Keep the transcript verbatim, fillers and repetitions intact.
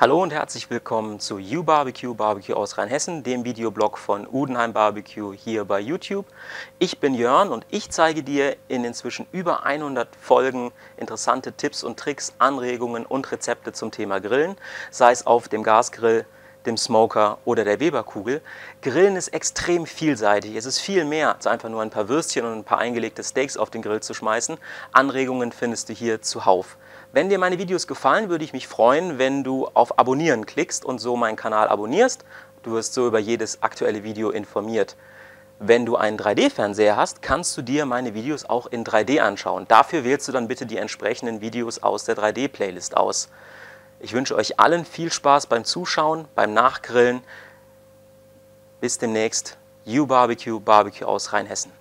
Hallo und herzlich willkommen zu YouBarbecue, Barbecue aus Rheinhessen, dem Videoblog von Udenheim Barbecue hier bei YouTube. Ich bin Jörn und ich zeige dir in inzwischen über hundert Folgen interessante Tipps und Tricks, Anregungen und Rezepte zum Thema Grillen, sei es auf dem Gasgrill, dem Smoker oder der Weberkugel. Grillen ist extrem vielseitig. Es ist viel mehr als einfach nur ein paar Würstchen und ein paar eingelegte Steaks auf den Grill zu schmeißen. Anregungen findest du hier zuhauf. Wenn dir meine Videos gefallen, würde ich mich freuen, wenn du auf Abonnieren klickst und so meinen Kanal abonnierst. Du wirst so über jedes aktuelle Video informiert. Wenn du einen drei D Fernseher hast, kannst du dir meine Videos auch in drei D anschauen. Dafür wählst du dann bitte die entsprechenden Videos aus der drei D Playlist aus. Ich wünsche euch allen viel Spaß beim Zuschauen, beim Nachgrillen. Bis demnächst. YouBarbecue, Barbecue aus Rheinhessen.